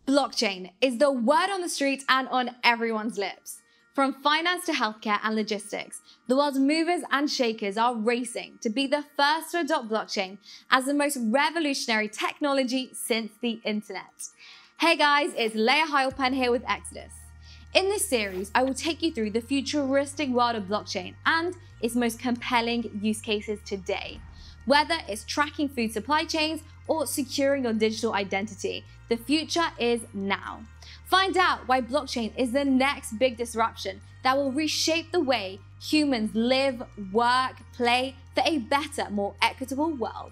Blockchain is the word on the street and on everyone's lips. From finance to healthcare and logistics, the world's movers and shakers are racing to be the first to adopt blockchain as the most revolutionary technology since the internet. Hey guys, it's Layah Heilpern here with Exodus. In this series, I will take you through the futuristic world of blockchain and its most compelling use cases today. Whether it's tracking food supply chains or securing your digital identity, the future is now. Find out why blockchain is the next big disruption that will reshape the way humans live, work, play for a better, more equitable world.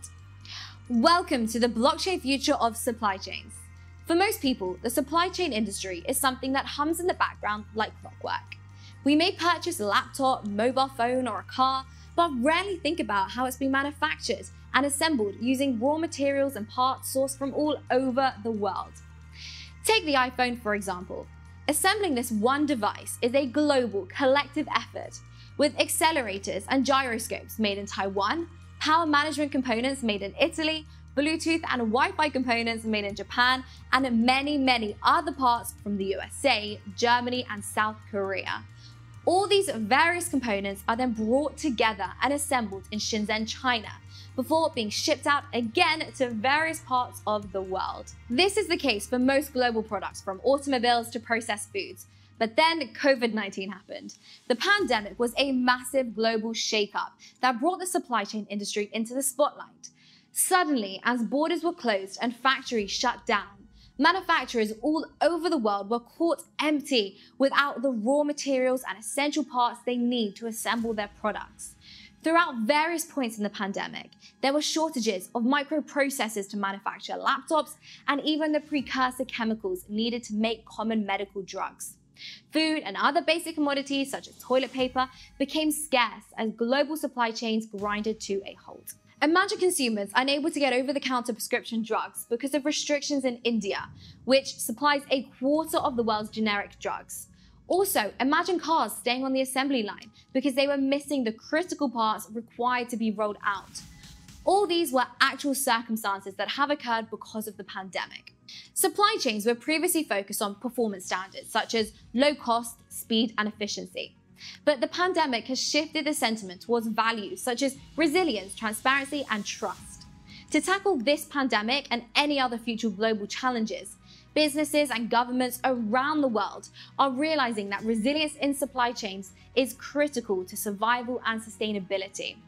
Welcome to the blockchain future of supply chains. For most people, the supply chain industry is something that hums in the background like clockwork. We may purchase a laptop, mobile phone, or a car, but rarely think about how it's been manufactured and assembled using raw materials and parts sourced from all over the world. Take the iPhone, for example. Assembling this one device is a global, collective effort, with accelerators and gyroscopes made in Taiwan, power management components made in Italy, Bluetooth and Wi-Fi components made in Japan, and many other parts from the USA, Germany, and South Korea. All these various components are then brought together and assembled in Shenzhen, China, before being shipped out again to various parts of the world. This is the case for most global products, from automobiles to processed foods. But then COVID-19 happened. The pandemic was a massive global shakeup that brought the supply chain industry into the spotlight. Suddenly, as borders were closed and factories shut down, manufacturers all over the world were caught empty without the raw materials and essential parts they need to assemble their products. Throughout various points in the pandemic, there were shortages of microprocessors to manufacture laptops and even the precursor chemicals needed to make common medical drugs. Food and other basic commodities such as toilet paper became scarce as global supply chains grinded to a halt. Imagine consumers unable to get over-the-counter prescription drugs because of restrictions in India, which supplies a quarter of the world's generic drugs. Also, imagine cars staying on the assembly line because they were missing the critical parts required to be rolled out. All these were actual circumstances that have occurred because of the pandemic. Supply chains were previously focused on performance standards such as low cost, speed, and efficiency. But the pandemic has shifted the sentiment towards values such as resilience, transparency, and trust. To tackle this pandemic and any other future global challenges, businesses and governments around the world are realizing that resilience in supply chains is critical to survival and sustainability.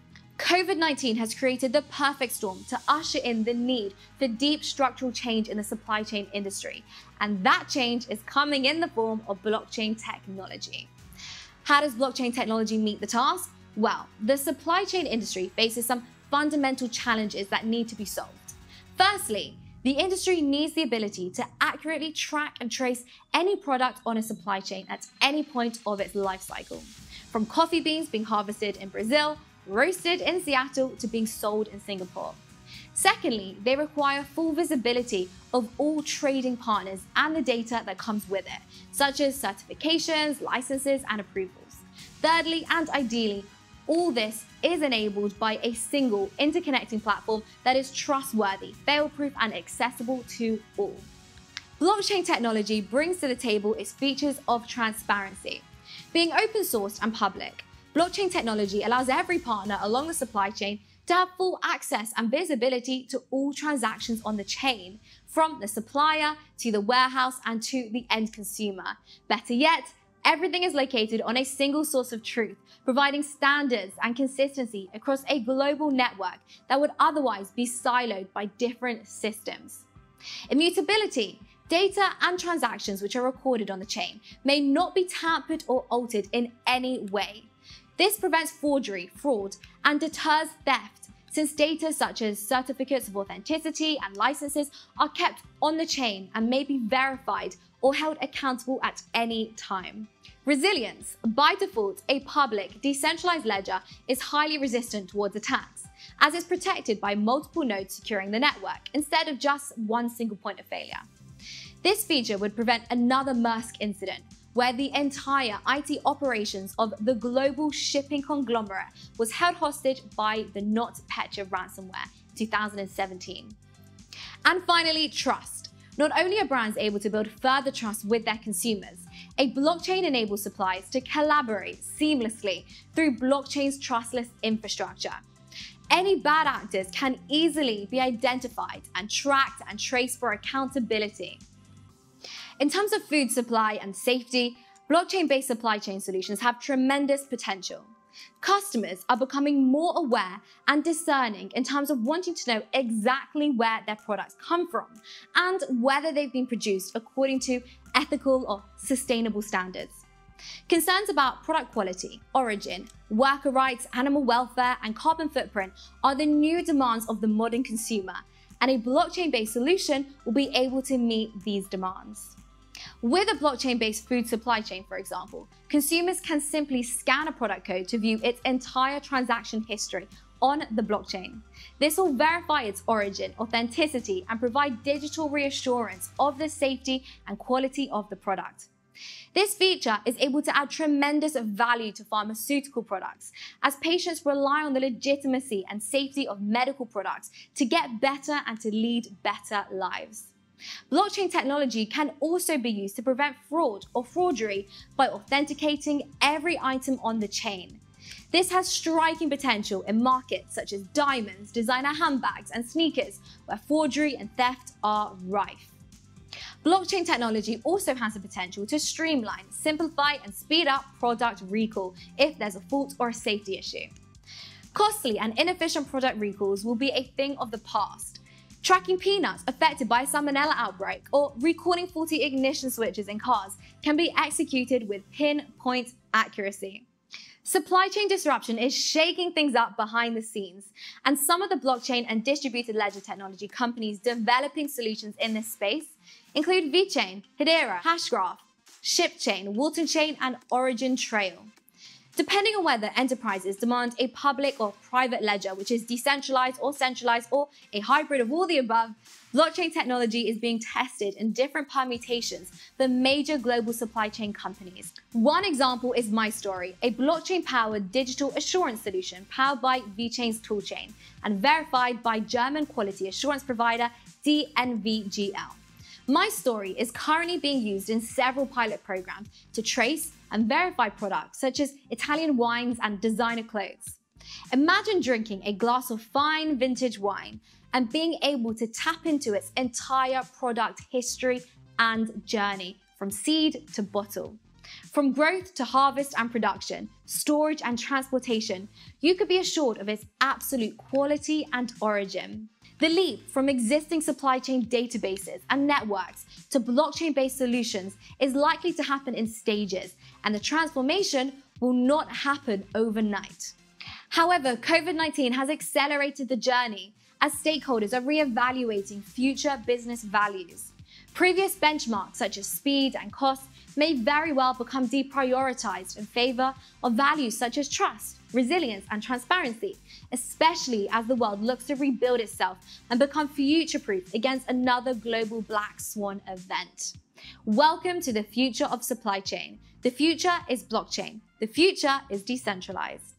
COVID-19 has created the perfect storm to usher in the need for deep structural change in the supply chain industry, and that change is coming in the form of blockchain technology. How does blockchain technology meet the task? Well, the supply chain industry faces some fundamental challenges that need to be solved. Firstly, the industry needs the ability to accurately track and trace any product on a supply chain at any point of its life cycle, from coffee beans being harvested in Brazil, roasted in Seattle, to being sold in Singapore. Secondly, they require full visibility of all trading partners and the data that comes with it, such as certifications, licenses, and approvals. Thirdly, and ideally, all this is enabled by a single interconnecting platform that is trustworthy, fail-proof, and accessible to all. Blockchain technology brings to the table its features of transparency. Being open sourced and public, blockchain technology allows every partner along the supply chain to have full access and visibility to all transactions on the chain, from the supplier to the warehouse and to the end consumer. Better yet, everything is located on a single source of truth, providing standards and consistency across a global network that would otherwise be siloed by different systems. Immutability. Data and transactions which are recorded on the chain may not be tampered or altered in any way. This prevents forgery, fraud, and deters theft, since data such as certificates of authenticity and licenses are kept on the chain and may be verified or held accountable at any time. Resilience. By default, a public, decentralized ledger is highly resistant towards attacks, as it's protected by multiple nodes securing the network instead of just one single point of failure. This feature would prevent another Maersk incident, where the entire IT operations of the global shipping conglomerate was held hostage by the NotPetya ransomware in 2017. And finally, trust. Not only are brands able to build further trust with their consumers, a blockchain enables suppliers to collaborate seamlessly through blockchain's trustless infrastructure. Any bad actors can easily be identified and tracked and traced for accountability. In terms of food supply and safety, blockchain-based supply chain solutions have tremendous potential. Customers are becoming more aware and discerning in terms of wanting to know exactly where their products come from and whether they've been produced according to ethical or sustainable standards. Concerns about product quality, origin, worker rights, animal welfare, and carbon footprint are the new demands of the modern consumer, and a blockchain-based solution will be able to meet these demands. With a blockchain-based food supply chain, for example, consumers can simply scan a product code to view its entire transaction history on the blockchain. This will verify its origin, authenticity, and provide digital reassurance of the safety and quality of the product. This feature is able to add tremendous value to pharmaceutical products, as patients rely on the legitimacy and safety of medical products to get better and to lead better lives. Blockchain technology can also be used to prevent fraud or forgery by authenticating every item on the chain. This has striking potential in markets such as diamonds, designer handbags, and sneakers, where forgery and theft are rife. Blockchain technology also has the potential to streamline, simplify, and speed up product recall if there's a fault or a safety issue. Costly and inefficient product recalls will be a thing of the past. Tracking peanuts affected by a salmonella outbreak or recalling faulty ignition switches in cars can be executed with pinpoint accuracy. Supply chain disruption is shaking things up behind the scenes, and some of the blockchain and distributed ledger technology companies developing solutions in this space include VeChain, Hedera Hashgraph, ShipChain, Waltonchain, and OriginTrail. Depending on whether enterprises demand a public or private ledger, which is decentralized or centralized or a hybrid of all the above, blockchain technology is being tested in different permutations for major global supply chain companies. One example is MyStory, a blockchain-powered digital assurance solution powered by VeChain's toolchain and verified by German quality assurance provider DNVGL. MyStory is currently being used in several pilot programs to trace and verify products such as Italian wines and designer clothes. Imagine drinking a glass of fine vintage wine and being able to tap into its entire product history and journey from seed to bottle. From growth to harvest and production, storage and transportation, you could be assured of its absolute quality and origin. The leap from existing supply chain databases and networks to blockchain-based solutions is likely to happen in stages, and the transformation will not happen overnight. However, COVID-19 has accelerated the journey as stakeholders are re-evaluating future business values. Previous benchmarks such as speed and cost may very well become deprioritized in favor of values such as trust, resilience, and transparency, especially as the world looks to rebuild itself and become future-proof against another global black swan event. Welcome to the future of supply chain. The future is blockchain. The future is decentralized.